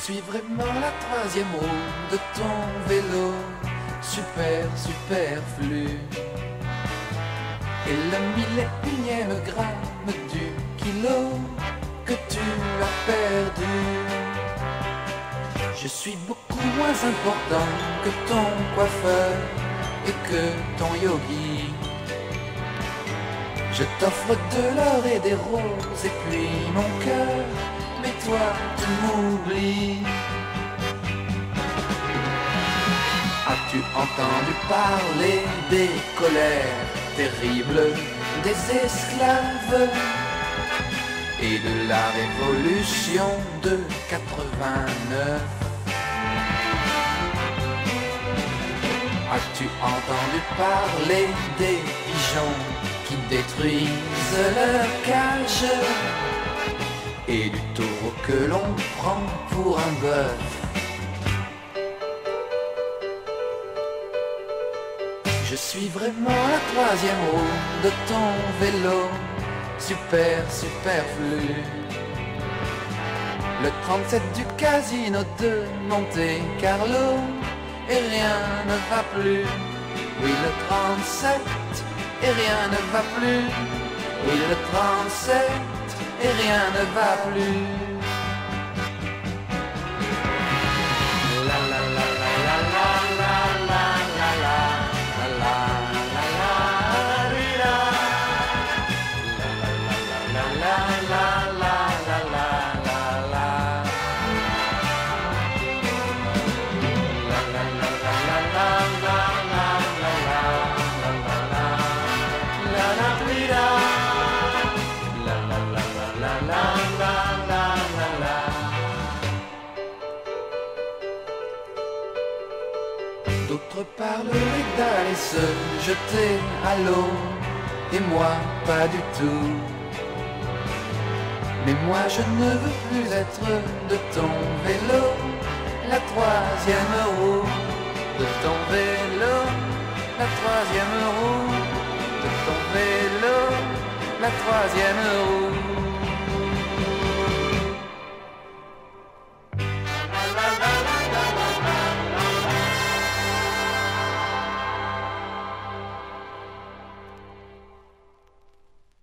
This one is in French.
suis vraiment la troisième roue de ton vélo, superflu. Et le 1001e gramme du kilo que tu as perdu. Je suis beaucoup moins important que ton coiffeur et que ton yogi. Je t'offre de l'or et des roses et puis mon cœur, mais toi tu m'oublies. As-tu entendu parler des colères terribles des esclaves et de la révolution de 89? As-tu entendu parler des pigeons qui détruisent leur cage et du taureau que l'on prend pour un bœuf? Je suis vraiment la troisième roue de ton vélo, superflu. Le 37 du casino de Monte Carlo, et rien ne va plus. Oui, le 37, et rien ne va plus. Oui, le 37, et rien ne va plus. La la la la la la la la la la la la la la la la la la. D'autres parleraient d'aller se jeter à l'eau, et moi pas du tout. Mais moi je ne veux plus être de ton vélo, la troisième roue de ton vélo, la troisième roue de ton vélo, la troisième roue.